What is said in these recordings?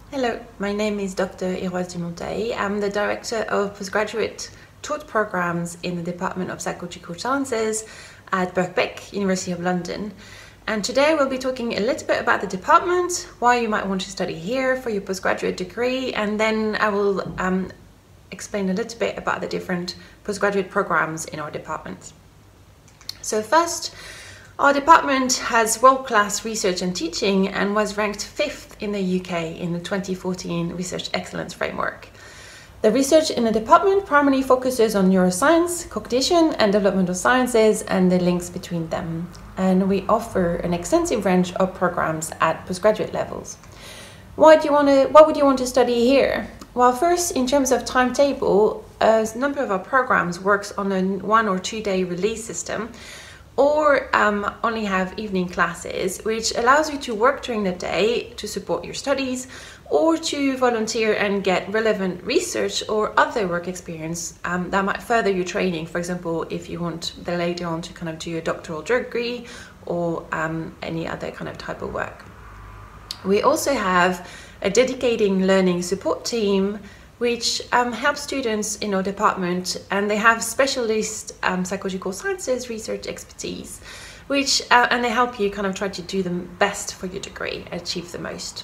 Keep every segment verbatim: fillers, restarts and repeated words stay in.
Hello, my name is Doctor Iroise Dumontheil. I'm the Director of Postgraduate Taught Programs in the Department of Psychological Sciences at Birkbeck, University of London. And today we'll be talking a little bit about the department, why you might want to study here for your postgraduate degree, and then I will um, explain a little bit about the different postgraduate programs in our department. So first, our department has world-class research and teaching and was ranked fifth in the U K in the twenty fourteen Research Excellence Framework. The research in the department primarily focuses on neuroscience, cognition and developmental sciences and the links between them. And we offer an extensive range of programs at postgraduate levels. Why do you want to, what would you want to study here? Well, first, in terms of timetable, a number of our programs works on a one or two day release system, or um, only have evening classes, which allows you to work during the day to support your studies, or to volunteer and get relevant research or other work experience um, that might further your training. For example, if you want the later on to kind of do a doctoral degree or um, any other kind of type of work. We also have a dedicated learning support team which um, helps students in our department, and they have specialist um, psychological sciences research expertise, which uh, and they help you kind of try to do the best for your degree, achieve the most.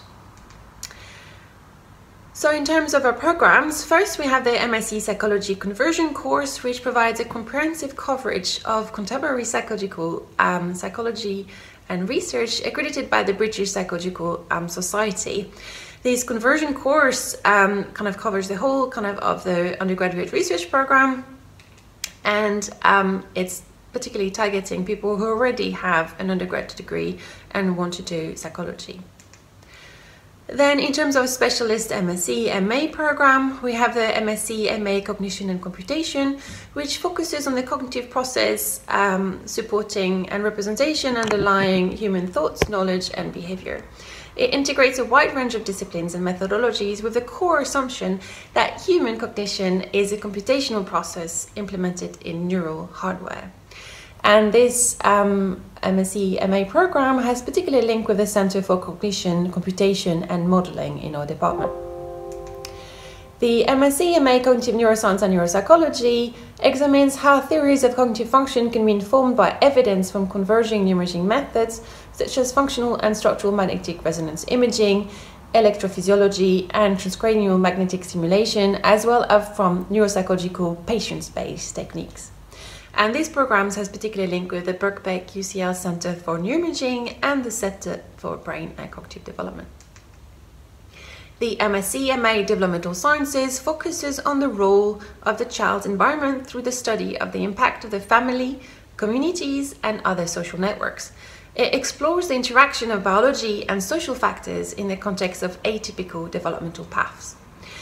So in terms of our programs, first we have the M S c Psychology Conversion course, which provides a comprehensive coverage of contemporary psychological um, psychology and research accredited by the British Psychological um, Society. This conversion course um, kind of covers the whole kind of of the undergraduate research program, and um, it's particularly targeting people who already have an undergraduate degree and want to do psychology. Then in terms of specialist M S c M A program, we have the M S c M A Cognition and Computation, which focuses on the cognitive process um, supporting and representation underlying human thoughts, knowledge and behavior. It integrates a wide range of disciplines and methodologies with the core assumption that human cognition is a computational process implemented in neural hardware. And this um, M S c M A program has particular link with the Center for Cognition, Computation and Modeling in our department. The M S c M A Cognitive Neuroscience and Neuropsychology examines how theories of cognitive function can be informed by evidence from converging imaging methods such as functional and structural magnetic resonance imaging, electrophysiology and transcranial magnetic stimulation, as well as from neuropsychological patient-based techniques. And these programs has particular link with the Birkbeck U C L Center for Neuroimaging and the Center for Brain and Cognitive Development. The M S c M A Developmental Sciences focuses on the role of the child's environment through the study of the impact of the family, communities, and other social networks. It explores the interaction of biology and social factors in the context of atypical developmental paths.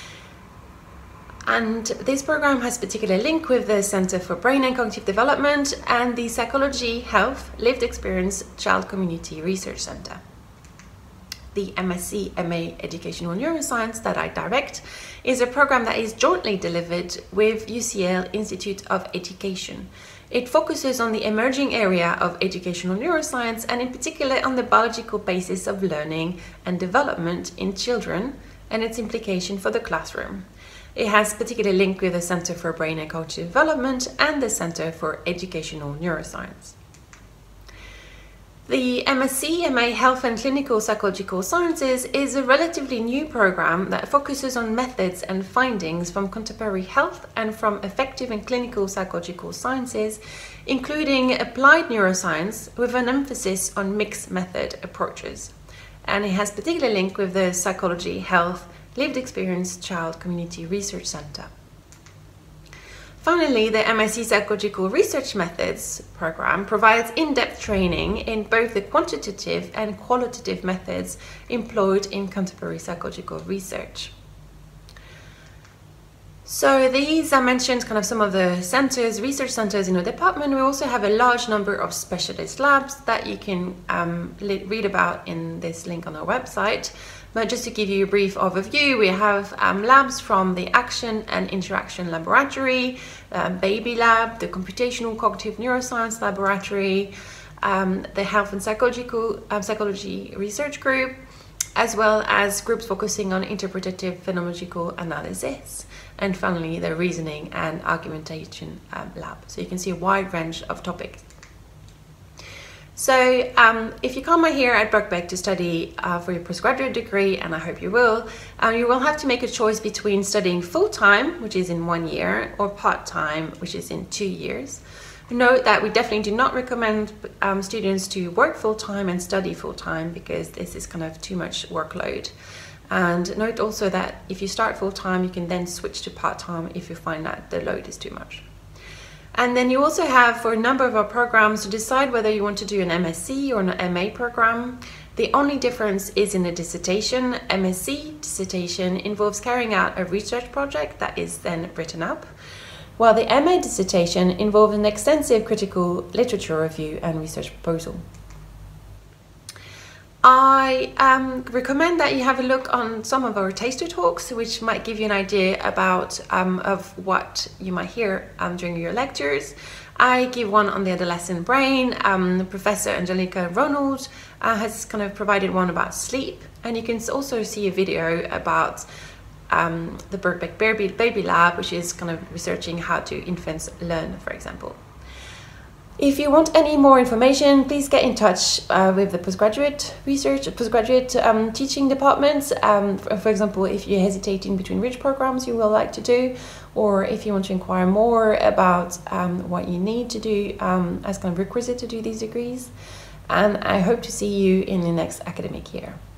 And this program has particular link with the Center for Brain and Cognitive Development and the Psychology, Health, Lived Experience Child Community Research Center. The M S c M A Educational Neuroscience that I direct is a program that is jointly delivered with U C L Institute of Education. It focuses on the emerging area of educational neuroscience and in particular on the biological basis of learning and development in children and its implication for the classroom. It has particular link with the Center for Brain and Cognitive Development and the Center for Educational Neuroscience. The M S c M A Health and Clinical Psychological Sciences is a relatively new program that focuses on methods and findings from contemporary health and from effective and clinical psychological sciences, including applied neuroscience with an emphasis on mixed method approaches. And it has particular link with the Psychology, Health, Lived Experience Child Community Research Center. Finally, the M S c Psychological Research Methods program provides in-depth training in both the quantitative and qualitative methods employed in contemporary psychological research. So these I mentioned kind of some of the centers, research centers in our department. We also have a large number of specialist labs that you can um, read about in this link on our website. But just to give you a brief overview, we have um, labs from the Action and Interaction Laboratory, um, Baby Lab, the Computational Cognitive Neuroscience Laboratory, um, the Health and Psychological, um, Psychology Research Group, as well as groups focusing on interpretative phenomenological analysis, and finally the reasoning and argumentation um, lab. So you can see a wide range of topics. So um, if you come here at Birkbeck to study uh, for your postgraduate degree, and I hope you will, uh, you will have to make a choice between studying full-time, which is in one year, or part-time, which is in two years. Note that we definitely do not recommend um, students to work full-time and study full-time, because this is kind of too much workload. And note also that if you start full-time, you can then switch to part-time if you find that the load is too much. And then you also have, for a number of our programs, to decide whether you want to do an M S c or an M A program. The only difference is in the dissertation. M S c dissertation involves carrying out a research project that is then written up, while the M A dissertation involves an extensive critical literature review and research proposal. I um, recommend that you have a look on some of our taster talks, which might give you an idea about um, of what you might hear um, during your lectures. I give one on the adolescent brain. Um, Professor Angelica Ronald uh, has kind of provided one about sleep, and you can also see a video about um, the Birkbeck Baby, Baby Lab, which is kind of researching how do infants learn, for example. If you want any more information, please get in touch uh, with the postgraduate research, postgraduate um, teaching departments. Um, for, for example, if you're hesitating between which programs you will like to do, or if you want to inquire more about um, what you need to do um, as kind of requisite to do these degrees. And I hope to see you in the next academic year.